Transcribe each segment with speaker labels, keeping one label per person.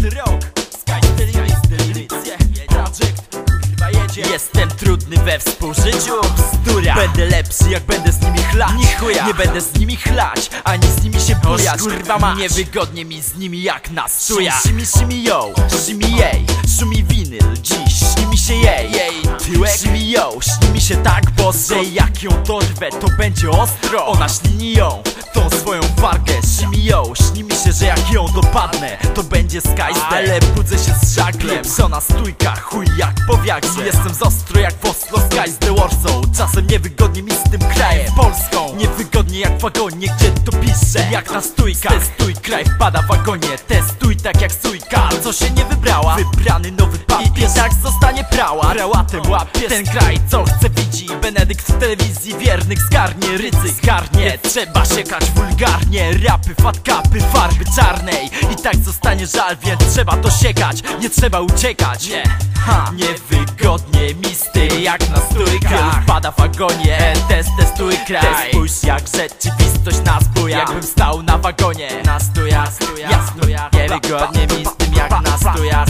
Speaker 1: rok, Sky Stylizacje, Project, chyba jedzie. Jestem trudny we współżyciu, bzdura. Będę lepszy jak będę z nimi chlać. Nie będę z nimi chlać, ani z nimi się bujać. Kurwa mać, niewygodnie mi z nimi jak na stujach. Shimi yo, shimi jej, szumi winyl, dziś śni mi się jej tyłek. Shimi yo, śni mi się tak, bo że jak ją dorwę, to będzie ostro. Ona ślini ją, tą swoją wargę. Shimi yo, śni mi się, że jak ją dopadnę, to będzie Sky. Ale budzę się z żaglem, psona stójka, chuj jak po wiagrze. Jestem z ostro jak w Oslo, Sky z the Warsaw. Czasem niewygodnie mi z tym krajem, Polską. Niewygodnie jak w wagonie, gdzie to pisze jak na stójka. Testuj, kraj wpada w wagonie. Testuj tak jak stójka, co się nie wybrała. Wybrany nowy papier, i tak zostanie prała. Prałatem łapiesz ten kraj, co chce widzi. Benedykt w telewizji wiernych zgarnie. Rydzyk zgarnie, trzeba siekać wulgarnie. Rapy, fatkapy, farby czarnej. I tak zostanie żal, więc trzeba to siekać. Nie trzeba uciekać. Niewygodnie mi z tym jak na stójkach. Wpada w wagonie, testuj kraj. Spójrz jak rzeczywistość nas buja. Jakbym stał na wagonie, na stójach. Niewygodnie mi z tym jak na stójach.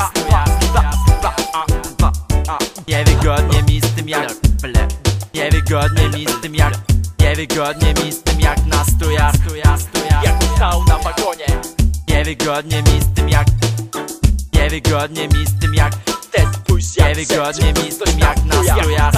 Speaker 1: Niewygodnie mi z tym jak Niewygodnie mi z tym jak Niewygodnie mi z tym jak na stójach. Jakbym stał na wagonie. Niewygodnie mi z tym jak Niewygodnie mi z tym jak Niewygodnie mi z tym jak na stójach.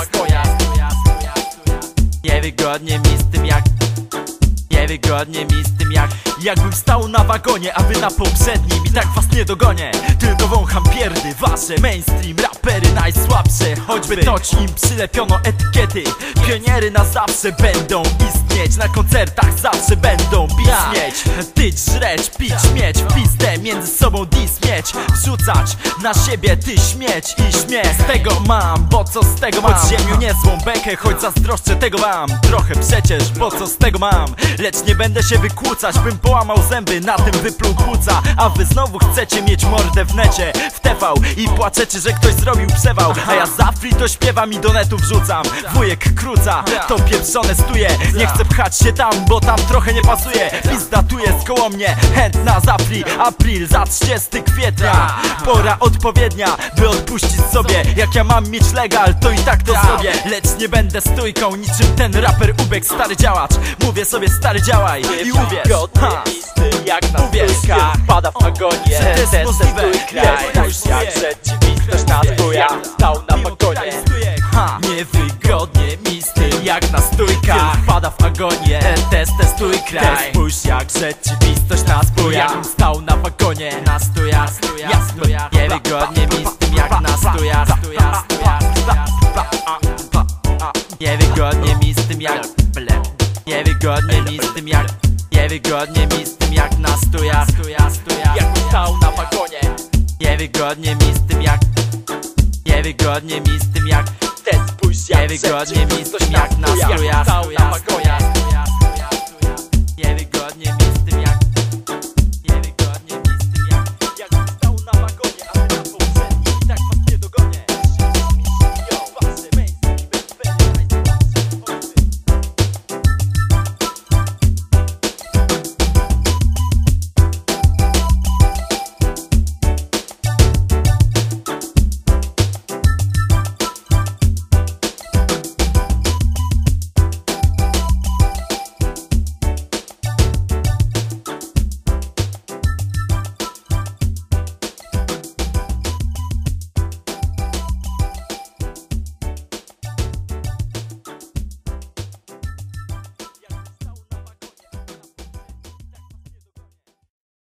Speaker 1: Niewygodnie mi z tym jak Niewygodnie mi z tym jak jakbym stał na wagonie, a wy na poprzednim. I tak was nie dogonię, tylko wącham pierdy wasze. Mainstream, rapery najsłabsze. Choćby toć im przylepiono etykiety. Pioniery na zawsze będą istnieć. Na koncertach zawsze będą bić mieć. Tyć, żreć, pić, mieć w pizdę. Między sobą dis mieć. Wrzucać na siebie ty śmieć i śmiech. Z tego mam, bo co z tego mam? Pod ziemią niezłą bekę, choć zazdroszczę tego wam. Trochę przecież, bo co z tego mam? Lecz nie będę się wykłócać, bym połamał zęby, na tym wypluł płuca. A wy znowu chcecie mieć mordę w necie, w TV i płaczecie, że ktoś zrobił przewał. A ja za free to śpiewam i do netu wrzucam. Wujek kruca, to pieprzone stuje. Nie chcę pchać się tam, bo tam trochę nie pasuje. Pizda tu jest koło mnie, chętna za free. April za 30 kwietnia. Pora odpowiednia, by odpuścić sobie. Jak ja mam mieć legal, to i tak to zrobię. Lecz nie będę stójką, niczym ten raper Ubek, stary działacz. Mówię sobie stary działaj i uwierz. Jak na stójkach, pada w wagonie. Testuj kraj, już jak rzeczywistość na stójach. Stał na wagonie. Niewygodnie mi z tym jak na stójkach. Pada w wagonie, testuj kraj. Spójrz jak rzeczywistość na stójach. Stał na wagonie, na stójach. Niewygodnie mi z tym jak na stójach. Niewygodnie mi z tym jak Niewygodnie mi z tym jak Niewygodnie mi z tym jak na stójach. Jakbym stał na wagonie. Niewygodnie mi z tym jak Niewygodnie mi z tym jak Niewygodnie mi z tym jak na stójach.